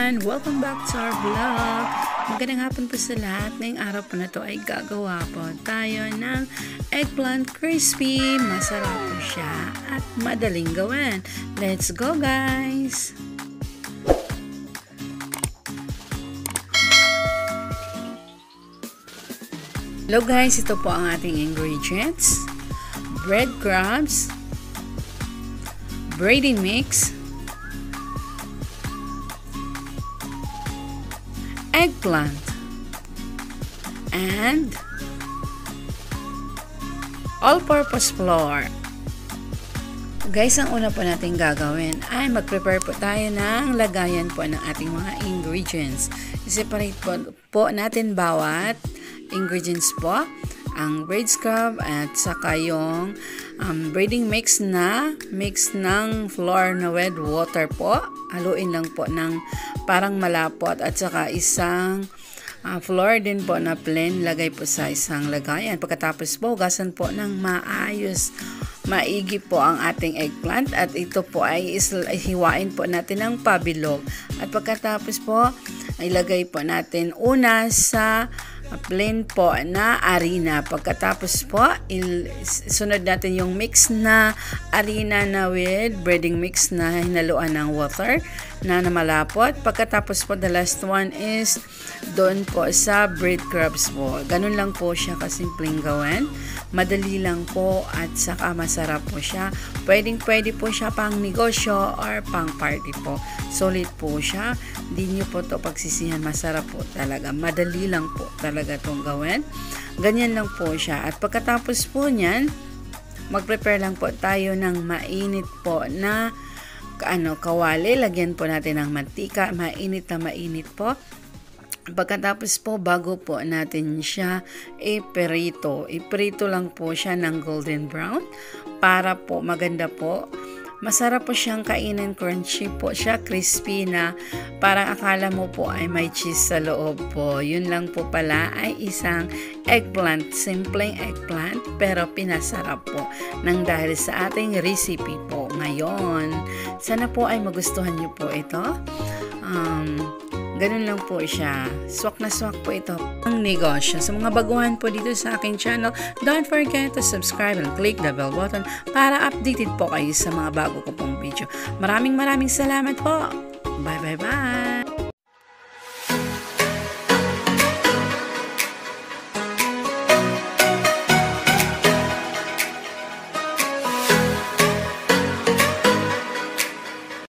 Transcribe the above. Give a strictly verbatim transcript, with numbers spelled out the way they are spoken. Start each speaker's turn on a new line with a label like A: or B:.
A: everyone! Welcome back to our vlog. Magandang hapon po sa lahat. Ngayong araw po na to ay gagawa po tayo ng eggplant crispy. Masarap po siya at madaling gawin. Let's go guys! Hello guys, ito po ang ating ingredients. Breadcrumbs, braiding mix, eggplant, and all-purpose flour. Guys, ang una po natin gagawin ay mag-prepare po tayo ng lagayan po ng ating mga ingredients. I-separate po, po natin bawat ingredients po. Ang braid scrub at saka yung um, braiding mix na mix ng flour na with water po. Haluin lang po ng parang malapot at saka isang uh, flour din po na plain lagay po sa isang lagayan. Pagkatapos po, hugasan po ng maayos maigi po ang ating eggplant at ito po ay hiwain po natin ng pabilog. At pagkatapos po, ilagay po natin una sa plain po na harina. Pagkatapos po, sunod natin yung mix na harina na with breading mix na hinaluan ng water na namalapot. Pagkatapos po, the last one is doon po sa breadcrumbs po. Ganun lang po siya kasimpleng gawin. Madali lang po at saka masarap po siya. Pwedeng pwede po siya pang negosyo or pang party po. Solid po siya. Hindi nyo po to pagsisihan. Masarap po talaga. Madali lang po talaga itong gawin. Ganyan lang po siya. At pagkatapos po niyan, mag-prepare lang po tayo ng mainit po na ano, kawali. Lagyan po natin ng mantika. Mainit na mainit po. Pagkatapos po, bago po natin siya iprito. Iprito lang po siya ng golden brown para po maganda po. Masarap po siyang kainin, crunchy po siya, crispy na parang akala mo po ay may cheese sa loob po. Yun lang po pala ay isang eggplant, simpleng eggplant pero pinasarap po nang dahil sa ating recipe po ngayon. Sana po ay magustuhan niyo po ito. Um, Ganun lang po siya. Swak na swak po ito ang negosyo. Sa mga baguhan po dito sa aking channel, don't forget to subscribe and click the bell button para updated po kayo sa mga bago ko pong video. Maraming maraming salamat po. Bye bye bye!